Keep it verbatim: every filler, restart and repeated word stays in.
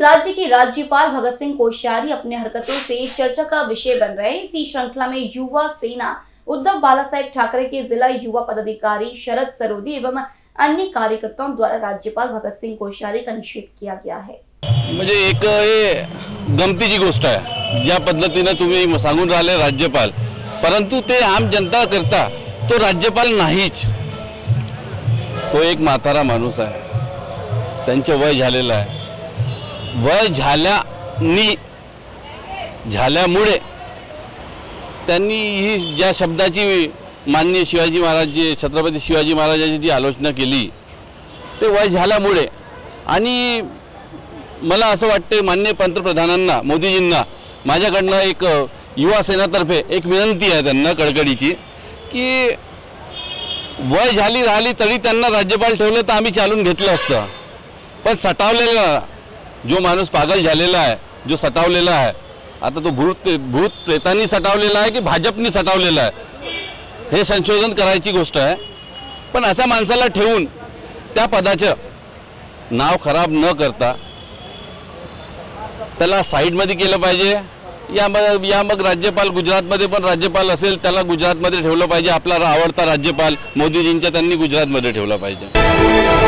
राज्य के राज्यपाल भगत सिंह कोश्यारी अपने हरकतों से चर्चा का विषय बन रहे हैं। इसी श्रृंखला में युवा सेना उद्धव बालासाहेब ठाकरे के जिला युवा पदाधिकारी शरद सरोदे एवं अन्य कार्यकर्ताओं द्वारा राज्यपाल भगत सिंह कोश्यारी का निषेध किया गया है। म्हणजे एक हे गमतीची गोष्ट आहे ज्या पद्धतीने तुम्ही सांगून राहिले राज्यपाल, परंतु ते आम जनता करता तो राज्यपाल नाहीच। तो एक म्हातारा माणूस आहे, त्यांचे वय झालेलं आहे। वय झाल्यानी झाल्यामुळे त्यांनी ही ज्या शब्दाची माननीय शिवाजी महाराज छत्रपती शिवाजी महाराजांची जी आलोचना केली ते वय झाल्यामुळे, आणि मला असं वाटते माननीय पंतप्रधानांना मोदीजींना माझ्याकडनं एक युवा सेनातर्फे एक विनंती आहे त्यांना कळकळीची की वय झाली राहिली तरी त्यांना राज्यपाल ठेवलं तर आम्ही चालून घेतलं असतं, पण सटावलेला जो माणूस पागल झालेला आहे, जो सटावलेला आहे, आता तो भूत भूत प्रेतांनी सटावलेला आहे की भाजपनी सटावलेला आहे हे संशोधन करायची गोष्ट आहे। पण अशा माणसाला ठेवून त्या पदाचं नाव खराब न करता त्याला साईडमध्ये केलं पाहिजे। या मग या मग राज्यपाल गुजरातमध्ये पण राज्यपाल असेल त्याला गुजरातमध्ये ठेवलं पाहिजे। आपला आवडता राज्यपाल मोदीजींच्या त्यांनी गुजरातमध्ये ठेवला पाहिजे।